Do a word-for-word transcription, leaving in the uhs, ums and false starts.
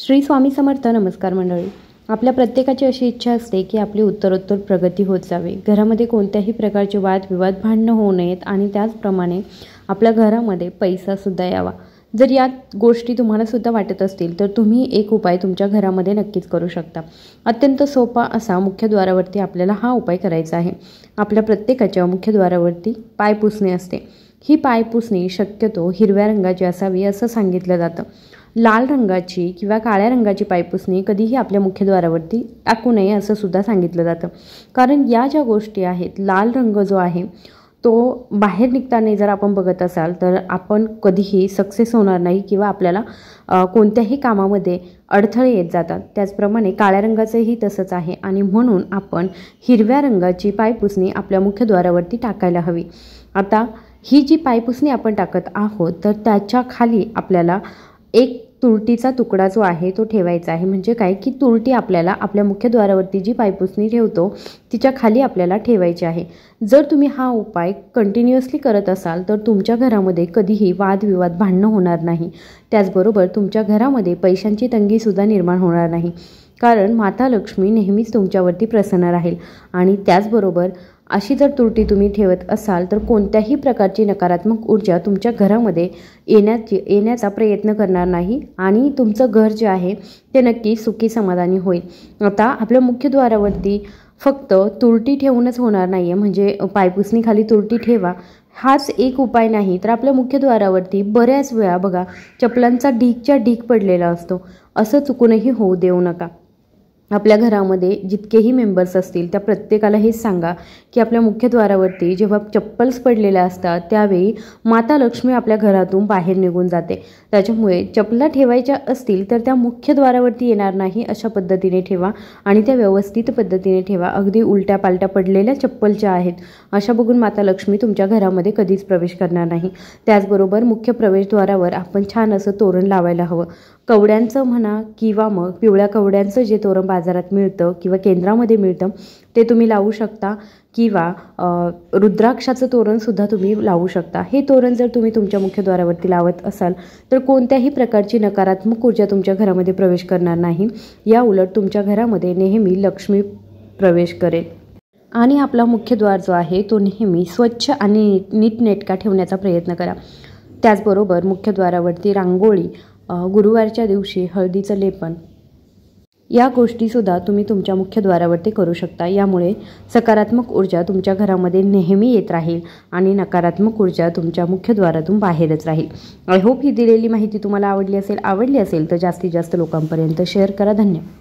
श्री स्वामी समर्थ. नमस्कार मंडळी. आपल्या प्रत्येकाची अशी इच्छा असते की आपली उत्तरोत्तर प्रगती होत जावी, घरामध्ये कोणत्याही प्रकारचे वादविवाद भांडणं होऊ नयेत आणि त्याचप्रमाणे आपल्या घरामध्ये पैसासुद्धा यावा. जर या गोष्टी तुम्हाला सुद्धा वाटत असतील तर तुम्ही एक उपाय तुमच्या घरामध्ये नक्कीच करू शकता. अत्यंत सोपा असा मुख्यद्वारावरती आपल्याला हा उपाय करायचा आहे. आपल्या प्रत्येकाच्या मुख्यद्वारावरती पायपुसणी असते. ही पायपुसणी शक्यतो हिरव्या रंगाची असावी असं सांगितलं जातं. लाल रंगाची किंवा काळ्या रंगाची पायपुसणी कधीही आपल्या मुख्यद्वारावरती टाकू नये असं सुद्धा सांगितलं जातं. कारण या ज्या गोष्टी आहेत, लाल रंग जो आहे तो बाहेर निघताना जर आपण बघत असाल तर आपण कधीही सक्सेस होणार नाही किंवा आपल्याला कोणत्याही कामामध्ये अडथळे येत जातात. त्याचप्रमाणे काळ्या रंगाचंही तसंच आहे आणि म्हणून आपण हिरव्या रंगाची पायपुसणी आपल्या मुख्यद्वारावरती टाकायला हवी. आता ही जी पायपुसणी आपण टाकत आहोत तर त्याच्या खाली आपल्याला एक तुरटीचा तुकडा जो आहे तो ठेवायचा आहे. म्हणजे काय की तुरटी आपल्याला आपल्या मुख्यद्वारावरती जी पायपुसणी ठेवतो तिच्या खाली आपल्याला ठेवायची आहे. जर तुम्ही हा उपाय कंटिन्युअसली करत असाल तर तुमच्या घरामध्ये कधीही वादविवाद भांडणं होणार नाही. त्याचबरोबर तुमच्या घरामध्ये पैशांची तंगीसुद्धा निर्माण होणार नाही. कारण माता लक्ष्मी नेहमीच तुमच्यावरती प्रसन्न राहील. आणि त्याचबरोबर अशी जर तुरटी तुम्ही ठेवत असाल तर कोणत्याही प्रकारची नकारात्मक ऊर्जा तुमच्या घरामध्ये येण्याची येण्याचा प्रयत्न करणार नाही आणि तुमचं घर जे आहे ते नक्की सुखी समाधानी होईल. आता आपल्या मुख्यद्वारावरती फक्त तुरटी ठेवूनच होणार नाही आहे. म्हणजे पायपुसणी खाली तुरटी ठेवा हाच एक उपाय नाही तर आपल्या मुख्यद्वारावरती बऱ्याच वेळा बघा चपलांचा ढीकच्या ढीक पडलेला असतो. असं चुकूनही होऊ देऊ नका. आपल्या घरामध्ये जितकेही मेंबर्स असतील त्या प्रत्येकाला हेच सांगा की आपल्या मुख्यद्वारावरती जेव्हा चप्पल्स पडलेल्या असतात त्यावेळी माता लक्ष्मी आपल्या घरातून बाहेर निघून जाते. त्याच्यामुळे चपला ठेवायच्या असतील तर त्या मुख्यद्वारावरती येणार नाही अशा पद्धतीने ठेवा आणि त्या व्यवस्थित पद्धतीने ठेवा. अगदी उलट्या पालट्या पडलेल्या चप्पलच्या आहेत अशा बघून माता लक्ष्मी तुमच्या घरामध्ये कधीच प्रवेश करणार नाही. त्याचबरोबर मुख्य प्रवेशद्वारावर आपण छान असं तोरण लावायला हवं. कवड्यांचं म्हणा किंवा मग पिवळ्या कवड्यांचं जे तोरण बाजारात मिळतं किंवा केंद्रामध्ये मिळतं ते तुम्ही लावू शकता किंवा रुद्राक्षाचं तोरणसुद्धा तुम्ही लावू शकता. हे तोरण जर तुम्ही तुमच्या मुख्यद्वारावरती लावत असाल तर कोणत्याही प्रकारची नकारात्मक ऊर्जा तुमच्या घरामध्ये प्रवेश करणार नाही. या उलट तुमच्या घरामध्ये नेहमी लक्ष्मी प्रवेश करेल. आणि आपला मुख्यद्वार जो आहे तो नेहमी स्वच्छ आणि नीटनेटका ठेवण्याचा प्रयत्न करा. त्याचबरोबर मुख्यद्वारावरती रांगोळी, गुरुवारच्या दिवशी हळदीचं लेपन या गोष्टीसुद्धा तुम्ही तुमच्या मुख्यद्वारावरती करू शकता. यामुळे सकारात्मक ऊर्जा तुमच्या घरामध्ये नेहमी येत राहील आणि नकारात्मक ऊर्जा तुमच्या मुख्यद्वारातून बाहेरच राहील. आय होप ही दिलेली माहिती तुम्हाला आवडली असेल आवडली असेल तर जास्तीत जास्त लोकांपर्यंत शेअर करा. धन्यवाद.